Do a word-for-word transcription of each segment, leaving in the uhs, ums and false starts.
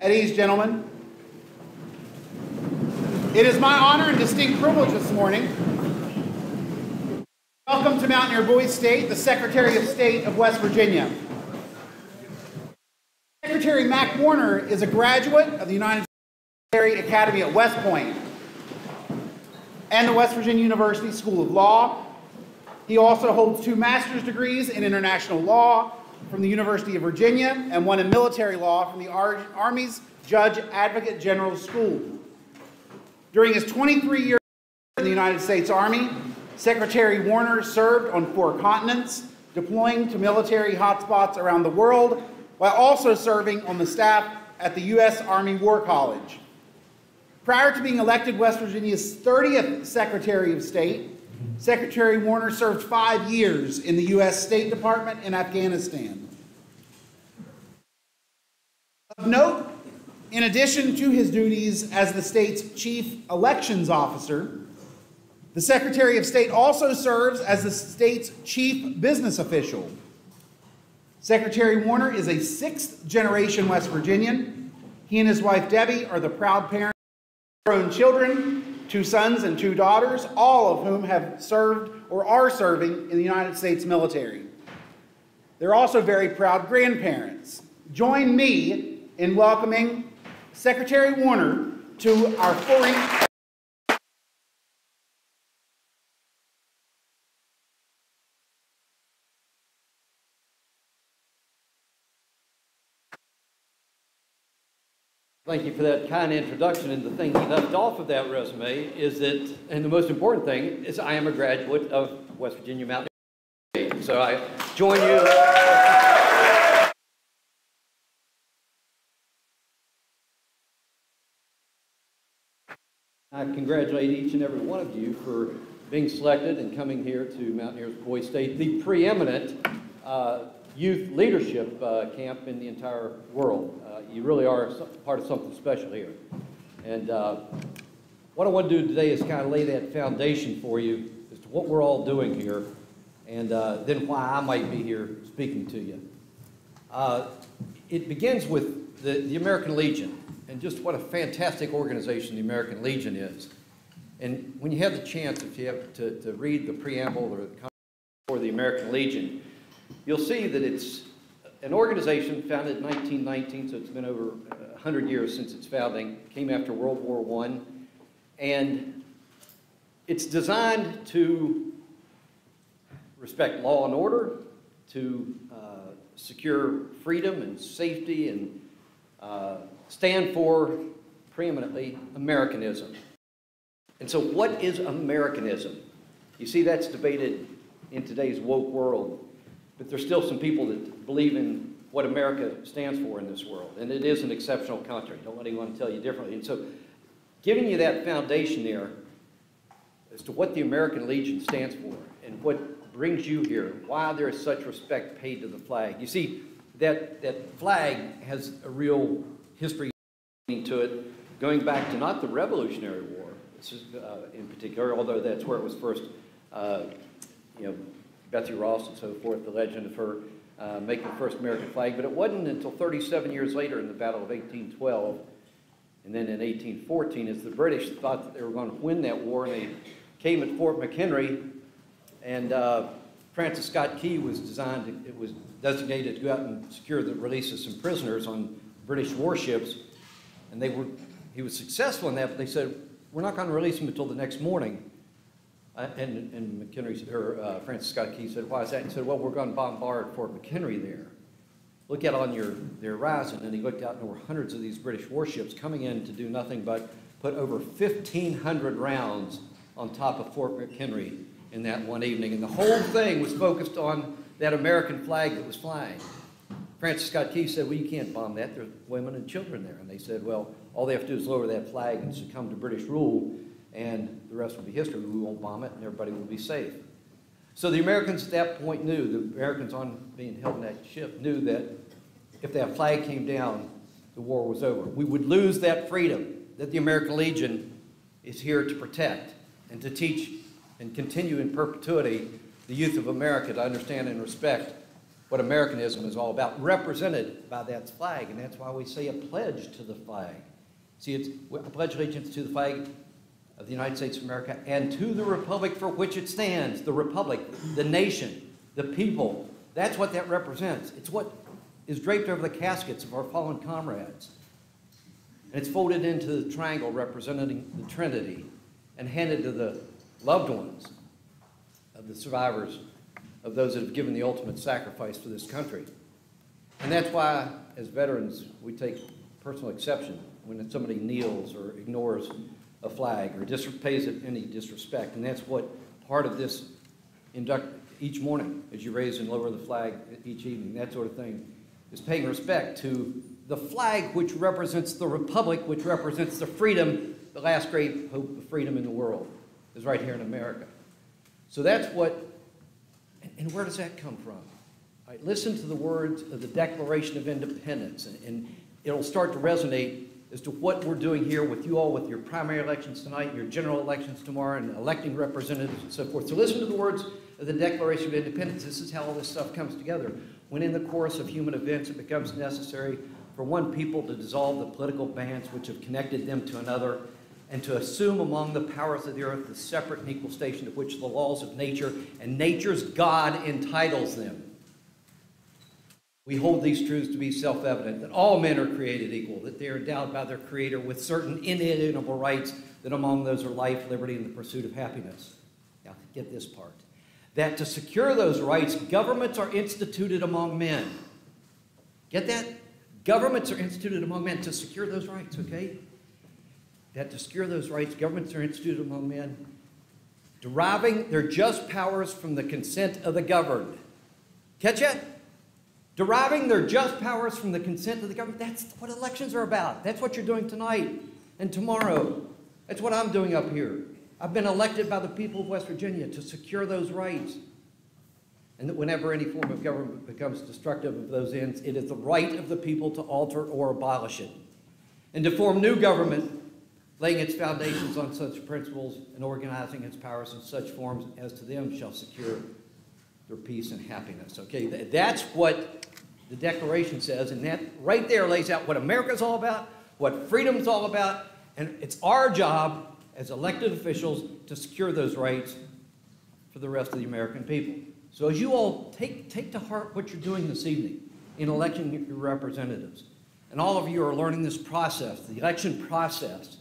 At ease, gentlemen. It is my honor and distinct privilege this morning. Welcome to Mountaineer Boys State, the Secretary of State of West Virginia. Secretary Mac Warner is a graduate of the United States Academy at West Point and the West Virginia University School of Law. He also holds two master's degrees in international law from the University of Virginia and one in military law from the Ar- Army's Judge Advocate General School. During his twenty-three years in the United States Army, Secretary Warner served on four continents, deploying to military hotspots around the world, while also serving on the staff at the U S Army War College. Prior to being elected West Virginia's thirtieth Secretary of State, Secretary Warner served five years in the U S State Department in Afghanistan. Of note, in addition to his duties as the state's Chief Elections Officer, the Secretary of State also serves as the state's Chief Business Official. Secretary Warner is a sixth-generation West Virginian. He and his wife Debbie are the proud parents of their own children, two sons and two daughters, all of whom have served or are serving in the United States military. They're also very proud grandparents. Join me in welcoming Secretary Warner to our foreign. Thank you for that kind introduction. And the thing he left off of that resume is that, and the most important thing is I am a graduate of West Virginia Mountaineer. So I join you. I congratulate each and every one of you for being selected and coming here to Mountaineer Boys State, the preeminent uh, youth leadership uh, camp in the entire world. Uh, you really are part of something special here. And uh, what I want to do today is kind of lay that foundation for you as to what we're all doing here, and uh, then why I might be here speaking to you. Uh, it begins with the, the American Legion, and just what a fantastic organization the American Legion is. And when you have the chance, if you have to, to read the preamble or the for the American Legion, you'll see that it's an organization founded in nineteen nineteen, so it's been over one hundred years since its founding. It came after World War One, and it's designed to respect law and order, to uh, secure freedom and safety, and uh, stand for preeminently Americanism. And so what is Americanism? You see, that's debated in today's woke world. But there's still some people that believe in what America stands for in this world. And it is an exceptional country. Don't let anyone tell you differently. And so giving you that foundation there as to what the American Legion stands for and what brings you here, why there is such respect paid to the flag. You see, that, that flag has a real history to it, going back to not the Revolutionary War, this is, uh, in particular, although that's where it was first, uh, you know, Betsy Ross and so forth, the legend of her uh, making the first American flag. But it wasn't until thirty-seven years later in the Battle of eighteen twelve, and then in eighteen fourteen, as the British thought that they were going to win that war, and they came at Fort McHenry, and uh, Francis Scott Key was designed, to, it was designated to go out and secure the release of some prisoners on British warships, and they were, he was successful in that, but they said, we're not going to release him until the next morning. Uh, and, and McHenry, or uh, Francis Scott Key said, why is that? He said, well, we're going to bombard Fort McHenry there. Look out on your, their horizon. And he looked out, and there were hundreds of these British warships coming in to do nothing but put over fifteen hundred rounds on top of Fort McHenry in that one evening. And the whole thing was focused on that American flag that was flying. Francis Scott Key said, well, you can't bomb that. There's women and children there. And they said, well, all they have to do is lower that flag and succumb to British rule, and the rest will be history. We won't bomb it, and everybody will be safe. So the Americans at that point knew, the Americans on being held in that ship knew that if that flag came down, the war was over. We would lose that freedom that the American Legion is here to protect and to teach and continue in perpetuity the youth of America to understand and respect what Americanism is all about, represented by that flag. And that's why we say a pledge to the flag. See, it's a pledge allegiance to the flag of the United States of America and to the republic for which it stands, the republic, the nation, the people. That's what that represents. It's what is draped over the caskets of our fallen comrades. And it's folded into the triangle representing the Trinity and handed to the loved ones of the survivors, of those that have given the ultimate sacrifice for this country. And that's why, as veterans, we take personal exception when somebody kneels or ignores a flag or dis pays it any disrespect. And that's what part of this induct each morning as you raise and lower the flag each evening, that sort of thing, is paying respect to the flag which represents the republic, which represents the freedom, the last great hope of freedom in the world is right here in America. So that's what, and where does that come from? All right, listen to the words of the Declaration of Independence, and, and it'll start to resonate as to what we're doing here with you all, with your primary elections tonight, your general elections tomorrow, and electing representatives and so forth. So listen to the words of the Declaration of Independence. This is how all this stuff comes together. When in the course of human events it becomes necessary for one people to dissolve the political bands which have connected them to another, and to assume among the powers of the earth the separate and equal station to which the laws of nature and nature's God entitles them. We hold these truths to be self-evident, that all men are created equal, that they are endowed by their Creator with certain inalienable rights, that among those are life, liberty, and the pursuit of happiness. Now, get this part. That to secure those rights, governments are instituted among men. Get that? Governments are instituted among men to secure those rights, okay? That to secure those rights, governments are instituted among men, deriving their just powers from the consent of the governed. Catch it? Deriving their just powers from the consent of the government. That's what elections are about. That's what you're doing tonight and tomorrow. That's what I'm doing up here. I've been elected by the people of West Virginia to secure those rights. And that whenever any form of government becomes destructive of those ends, it is the right of the people to alter or abolish it. And to form new government, laying its foundations on such principles and organizing its powers in such forms as to them shall secure their peace and happiness. Okay, that's what the Declaration says, and that right there lays out what America's all about, what freedom's all about, and it's our job as elected officials to secure those rights for the rest of the American people. So as you all take, take to heart what you're doing this evening in electing your representatives, and all of you are learning this process, the election process,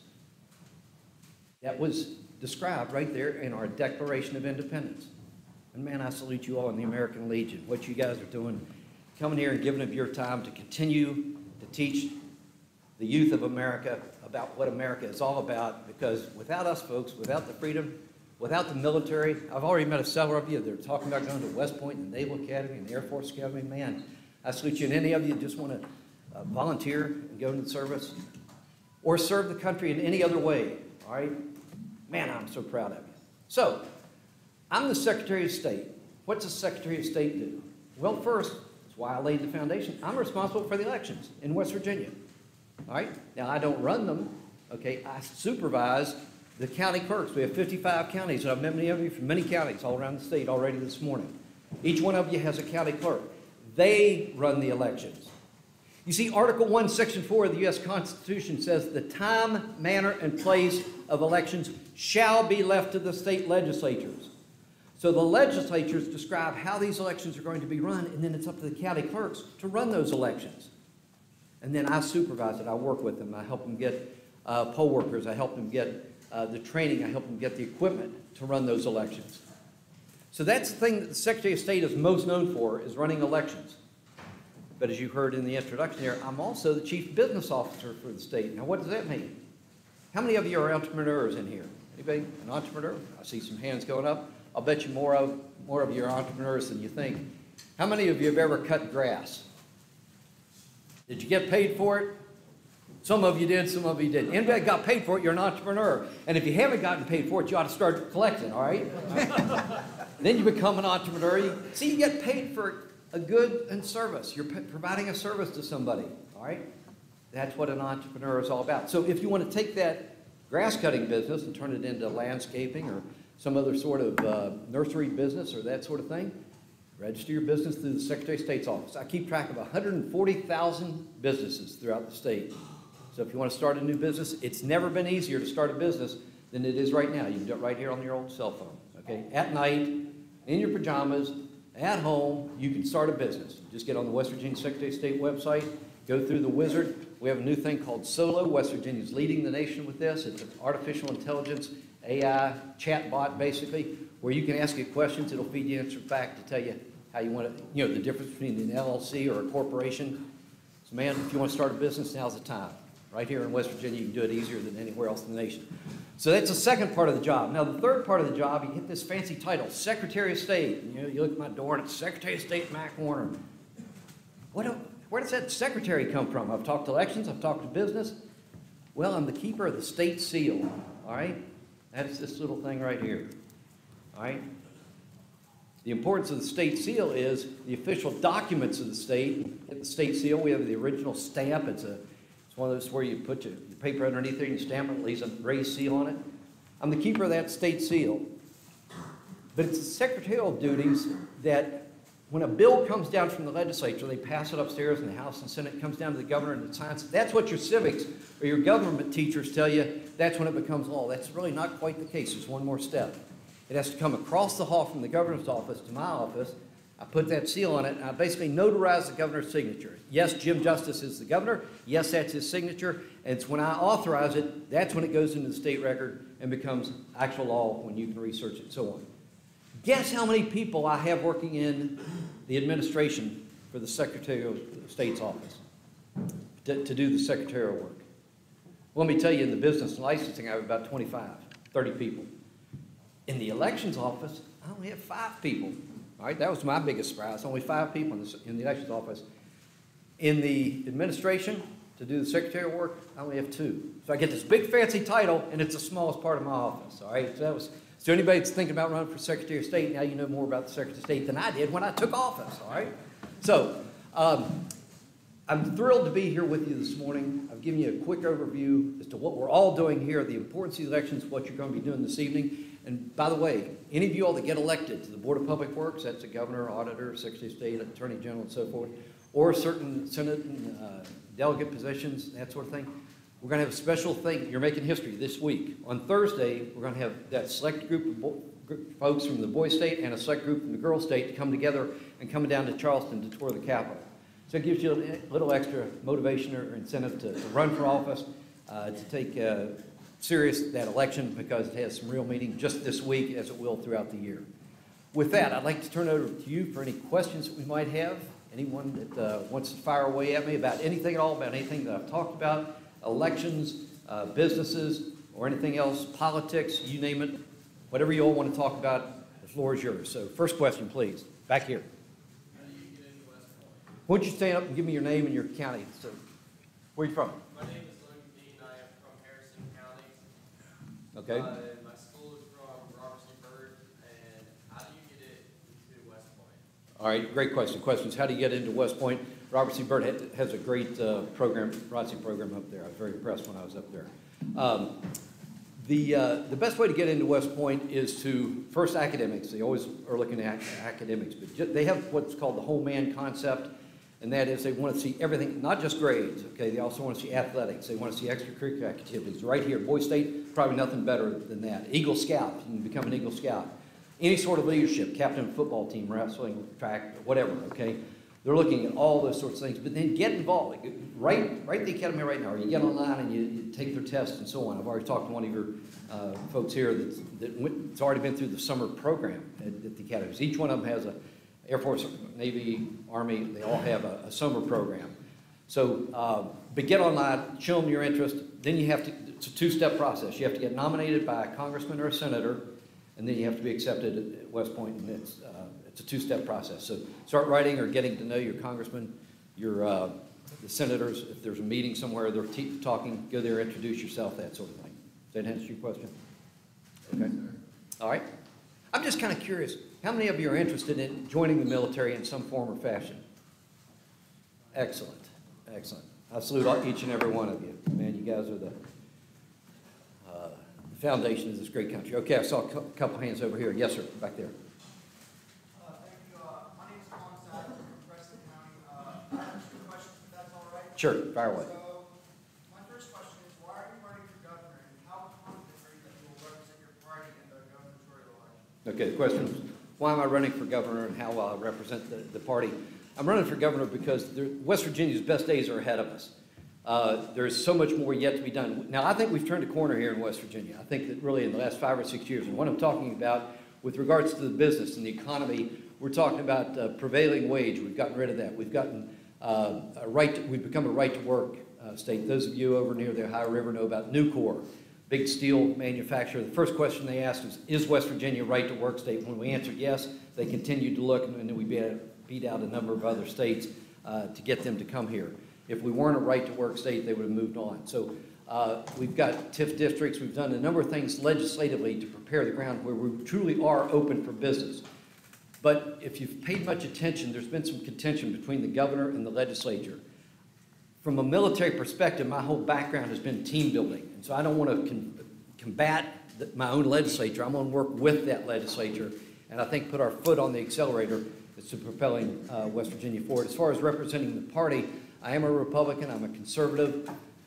that was described right there in our Declaration of Independence. And man, I salute you all in the American Legion, what you guys are doing, coming here and giving up your time to continue to teach the youth of America about what America is all about, because without us folks, without the freedom, without the military, I've already met a several of you that are talking about going to West Point and the Naval Academy and the Air Force Academy. Man, I salute you, and any of you just want to uh, volunteer and go into the service or serve the country in any other way, all right? Man, I'm so proud of you. So, I'm the Secretary of State. What does the Secretary of State do? Well, first, that's why I laid the foundation. I'm responsible for the elections in West Virginia. All right? Now, I don't run them. Okay? I supervise the county clerks. We have fifty-five counties, and I've met many of you from many counties all around the state already this morning. Each one of you has a county clerk. They run the elections. You see, Article one, Section four of the U S Constitution says the time, manner, and place of elections shall be left to the state legislatures. So the legislatures describe how these elections are going to be run, and then it's up to the county clerks to run those elections. And then I supervise it. I work with them. I help them get uh, poll workers. I help them get uh, the training. I help them get the equipment to run those elections. So that's the thing that the Secretary of State is most known for, is running elections. But as you heard in the introduction here, I'm also the Chief Business Officer for the state. Now, what does that mean? How many of you are entrepreneurs in here? Anybody an entrepreneur? I see some hands going up. I'll bet you more of, more of you are entrepreneurs than you think. How many of you have ever cut grass? Did you get paid for it? Some of you did, some of you didn't. Anybody got paid for it, you're an entrepreneur. And if you haven't gotten paid for it, you ought to start collecting, all right? Then you become an entrepreneur. You, see, you get paid for a good and service. You're providing a service to somebody, all right? That's what an entrepreneur is all about. So if you want to take that grass cutting business and turn it into landscaping or some other sort of uh, nursery business or that sort of thing, register your business through the Secretary of State's office. I keep track of one hundred forty thousand businesses throughout the state. So if you want to start a new business, it's never been easier to start a business than it is right now. You can do it right here on your old cell phone, okay? At night, in your pajamas, at home, you can start a business. Just get on the West Virginia Secretary of State website, go through the wizard. We have a new thing called Solo. West Virginia's leading the nation with this. It's an artificial intelligence, A I, chat bot, basically, where you can ask it questions. It'll feed you answers back to tell you how you want to, you know, the difference between an L L C or a corporation. So, man, if you want to start a business, now's the time. Right here in West Virginia, you can do it easier than anywhere else in the nation. So that's the second part of the job. Now, the third part of the job, you get this fancy title, Secretary of State. And, you know, you look at my door and it's Secretary of State Mac Warner. What do, where does that secretary come from? I've talked to elections, I've talked to business. Well, I'm the keeper of the state seal, all right? That's this little thing right here, all right? The importance of the state seal is the official documents of the state. Get the state seal, we have the original stamp. It's a It's one of those where you put your, your paper underneath there and you stamp it, it leaves a raised seal on it. I'm the keeper of that state seal. But it's the secretarial duties that when a bill comes down from the legislature, they pass it upstairs in the House and Senate, it comes down to the governor and it signs it. That's what your civics or your government teachers tell you. That's when it becomes law. That's really not quite the case. There's one more step. It has to come across the hall from the governor's office to my office. I put that seal on it, and I basically notarize the governor's signature. Yes, Jim Justice is the governor. Yes, that's his signature. And it's when I authorize it, that's when it goes into the state record and becomes actual law when you can research it and so on. Guess how many people I have working in the administration for the Secretary of State's office to, to do the secretarial work? Well, let me tell you, in the business and licensing, I have about twenty-five, thirty people. In the elections office, I only have five people. All right, that was my biggest surprise. Only five people in the, in the elections office. In the administration, to do the secretarial work, I only have two. So I get this big fancy title, and it's the smallest part of my office. All right, so that was. So anybody that's thinking about running for Secretary of State, now you know more about the Secretary of State than I did when I took office. All right, so um, I'm thrilled to be here with you this morning. I've given you a quick overview as to what we're all doing here, the importance of the elections, what you're going to be doing this evening. And by the way, any of you all that get elected to the Board of Public Works, that's a governor, auditor, Secretary of State, Attorney General, and so forth, or certain Senate and uh, delegate positions, that sort of thing, we're going to have a special thing. You're making history this week. On Thursday, we're going to have that select group of bo group folks from the boy state and a select group from the girl state to come together and come down to Charleston to tour the Capitol. So it gives you a little extra motivation or incentive to, to run for office, uh, to take uh, serious that election because it has some real meaning just this week as it will throughout the year. With that, I'd like to turn it over to you for any questions that we might have. Anyone that uh, wants to fire away at me about anything at all, about anything that I've talked about, elections, uh, businesses, or anything else, politics, you name it, whatever you all want to talk about, the floor is yours. So first question, please, back here. How do you get into West Point? Why don't you stand up and give me your name and your county? So, where are you from? My name is Luke Dean. I am from Harrison County. Okay. Uh, my school is from Robertson Bird. And how do you get it into West Point? All right, great question. Questions, how do you get into West Point? Robert C. Byrd has a great uh, program, R O T C program up there. I was very impressed when I was up there. Um, the, uh, the best way to get into West Point is to, first academics. They always are looking at academics, but they have what's called the whole man concept, and that is they want to see everything, not just grades, okay? They also want to see athletics. They want to see extracurricular activities. Right here, Boy State, probably nothing better than that. Eagle Scout, you can become an Eagle Scout. Any sort of leadership, captain of a football team, wrestling, track, whatever, okay? They're looking at all those sorts of things, but then get involved. Right, right at the academy right now, or you get online and you, you take their tests and so on. I've already talked to one of your uh, folks here that's, that went, that's already been through the summer program at, at the academies. Each one of them has a Air Force, Navy, Army, they all have a, a summer program. So, uh, but get online, show them your interest. Then you have to, it's a two-step process. You have to get nominated by a congressman or a senator, and then you have to be accepted at West Point, and it's, uh, it's a two-step process. So start writing or getting to know your congressman, your uh, the senators. If there's a meeting somewhere, they're talking, go there, introduce yourself, that sort of thing. Does that answer your question? Okay. All right. I'm just kind of curious, how many of you are interested in joining the military in some form or fashion? Excellent. Excellent. I salute each and every one of you. Man, you guys are the uh, foundation of this great country. Okay, I saw a couple hands over here. Yes, sir, back there. Uh, thank you. Uh, my name Sure, fire away. So, my first question is, why are you running for governor, and how confident are you that you will represent your party in the gubernatorial election? Okay, the question is, why am I running for governor and how will I represent the, the party? I'm running for governor because there, West Virginia's best days are ahead of us. Uh, there's so much more yet to be done. Now, I think we've turned a corner here in West Virginia. I think that really in the last five or six years, and what I'm talking about with regards to the business and the economy, we're talking about uh, prevailing wage. We've gotten rid of that. We've gotten uh, a right. To, we've become a right-to-work uh, state. Those of you over near the Ohio River know about Nucor, big steel manufacturer. The first question they asked was, is West Virginia a right-to-work state? When we answered yes, they continued to look, and then we beat out a number of other states uh, to get them to come here. If we weren't a right-to-work state, they would have moved on. So uh, we've got TIF districts. We've done a number of things legislatively to prepare the ground where we truly are open for business. But if you've paid much attention, there's been some contention between the governor and the legislature. From a military perspective, my whole background has been team building. And so I don't want to con combat the, my own legislature. I'm going to work with that legislature and I think put our foot on the accelerator as to propelling uh, West Virginia forward. As far as representing the party, I am a Republican, I'm a conservative.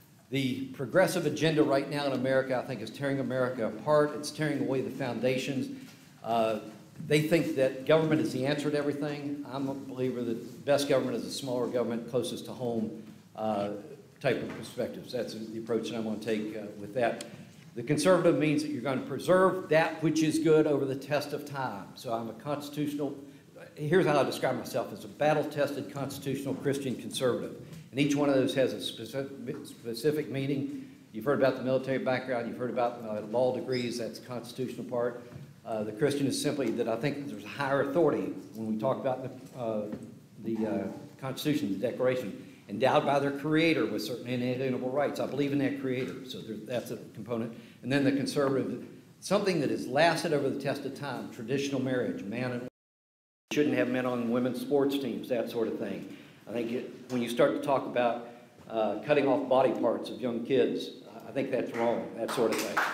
The progressive agenda right now in America, I think, is tearing America apart. It's tearing away the foundations. Uh, they think that government is the answer to everything. I'm a believer that the best government is a smaller government, closest to home uh, type of perspectives. That's the approach that I'm going to take uh, with that. The conservative means that you're going to preserve that which is good over the test of time. So I'm a constitutional, here's how I describe myself, as a battle-tested constitutional Christian conservative. And each one of those has a specific, specific meaning. You've heard about the military background. You've heard about uh, law degrees. That's the constitutional part. Uh, the Christian is simply that I think there's a higher authority when we talk about the, uh, the uh, Constitution, the Declaration, endowed by their Creator with certain inalienable rights. I believe in that Creator, so there, that's a component. And then the conservative, something that has lasted over the test of time, traditional marriage, man and woman. Shouldn't have men on women's sports teams, that sort of thing. I think it, when you start to talk about uh, cutting off body parts of young kids, I think that's wrong, that sort of thing.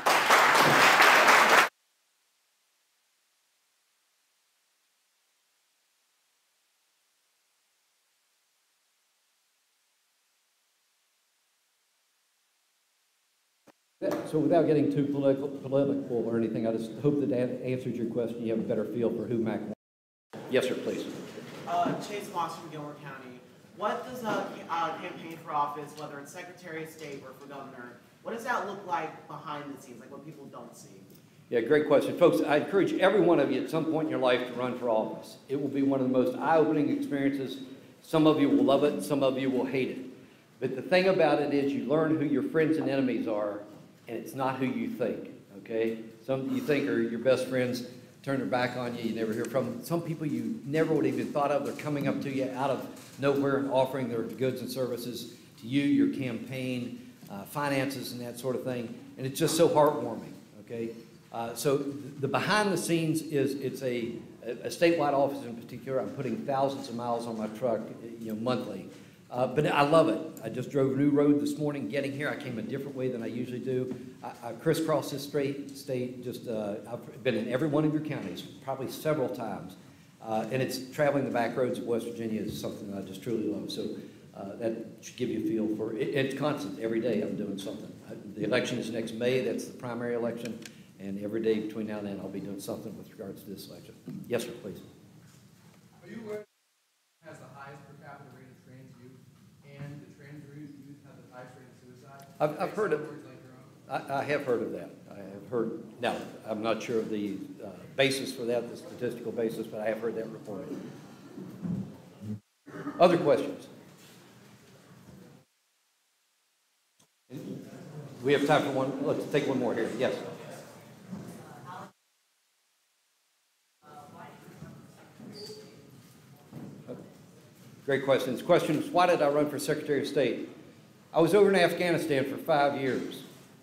So without getting too political, political or anything, I just hope that that answers your question. You have a better feel for who Mac wants. Yes, sir, please. Uh, Chase Moss from Gilmer County. What does a uh, campaign for office, whether it's Secretary of State or for governor, what does that look like behind the scenes, like what people don't see? Yeah, great question. Folks, I encourage every one of you at some point in your life to run for office. It will be one of the most eye-opening experiences. Some of you will love it, some of you will hate it. But the thing about it is you learn who your friends and enemies are, and it's not who you think, okay? Some you think are your best friends turn their back on you, you never hear from them. Some people you never would have even thought of, they're coming up to you out of nowhere and offering their goods and services to you, your campaign, uh, finances and that sort of thing. And it's just so heartwarming, okay? Uh, so the behind the scenes is, it's a, a statewide office in particular. I'm putting thousands of miles on my truck, you know, monthly. Uh, but I love it. I just drove a new road this morning getting here. I came a different way than I usually do. I, I crisscrossed this straight state. Just uh, I've been in every one of your counties, probably several times. Uh, and it's traveling the back roads of West Virginia is something that I just truly love. So uh, that should give you a feel for it. It's constant. Every day I'm doing something. I, the election is next May. That's the primary election. And every day between now and then I'll be doing something with regards to this election. Yes, sir, please. Are you aware has the highest per capita rate of trans youth, and the trans youth have the highest rate of suicide? I've, I've heard of, I, I have heard of that. I have heard, now, I'm not sure of the uh, basis for that, the statistical basis, but I have heard that reported. Other questions? We have time for one, let's take one more here. Yes. Great questions. Question is, why did I run for Secretary of State? I was over in Afghanistan for five years.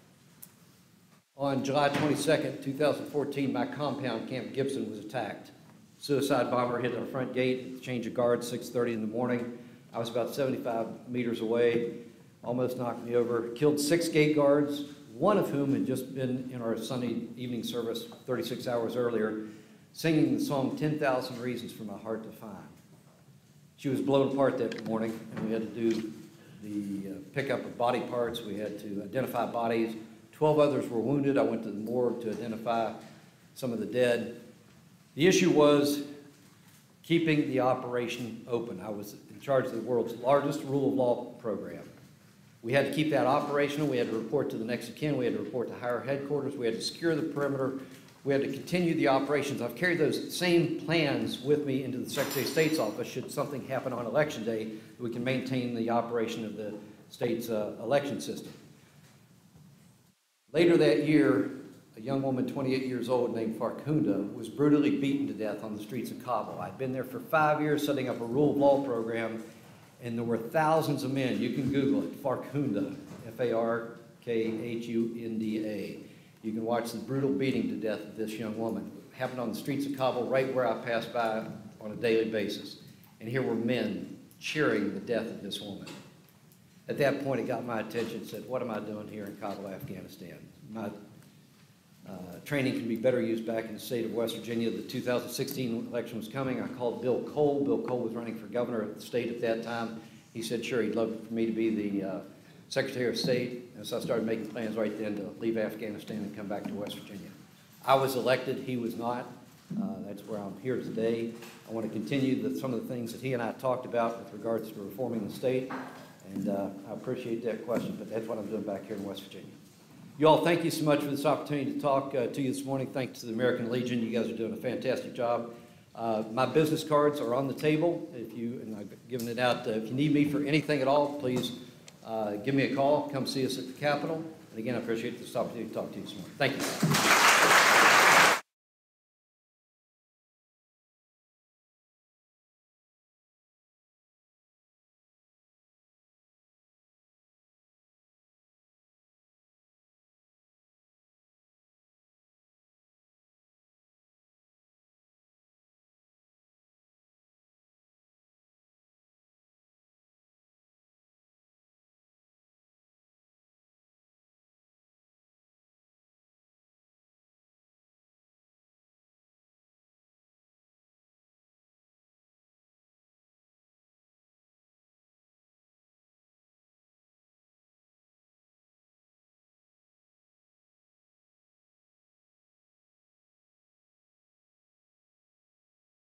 On July twenty-second, two thousand fourteen, my compound, Camp Gibson, was attacked. Suicide bomber hit our front gate, change of guard, six thirty in the morning. I was about seventy-five meters away, almost knocked me over. Killed six gate guards, one of whom had just been in our Sunday evening service thirty-six hours earlier, singing the song ten thousand Reasons for My Heart to Find. She was blown apart that morning, and we had to do the uh, pickup of body parts. We had to identify bodies. Twelve others were wounded. I went to the morgue to identify some of the dead. The issue was keeping the operation open. I was in charge of the world's largest rule of law program. We had to keep that operational. We had to report to the next of kin. We had to report to higher headquarters. We had to secure the perimeter. We had to continue the operations. I've carried those same plans with me into the Secretary of State's office should something happen on election day, we can maintain the operation of the state's uh, election system. Later that year, a young woman, twenty-eight years old, named Farkhunda, was brutally beaten to death on the streets of Kabul. I'd been there for five years setting up a rule of law program, and there were thousands of men. You can Google it, Farkhunda, F A R K H U N D A. You can watch the brutal beating to death of this young woman. It happened on the streets of Kabul, right where I pass by on a daily basis. And here were men cheering the death of this woman. At that point, it got my attention and said, what am I doing here in Kabul, Afghanistan? My uh, training can be better used back in the state of West Virginia. The two thousand sixteen election was coming. I called Bill Cole. Bill Cole was running for governor of the state at that time. He said, sure, he'd love for me to be the uh, Secretary of State. And so I started making plans right then to leave Afghanistan and come back to West Virginia. I was elected. He was not. Uh, that's where I'm here today. I want to continue the, some of the things that he and I talked about with regards to reforming the state. And uh, I appreciate that question, but that's what I'm doing back here in West Virginia. You all, thank you so much for this opportunity to talk uh, to you this morning. Thanks to the American Legion. You guys are doing a fantastic job. Uh, my business cards are on the table. If you, and I've given it out, uh, if you need me for anything at all, please uh, give me a call. Come see us at the Capitol. And again, I appreciate this opportunity to talk to you this morning. Thank you.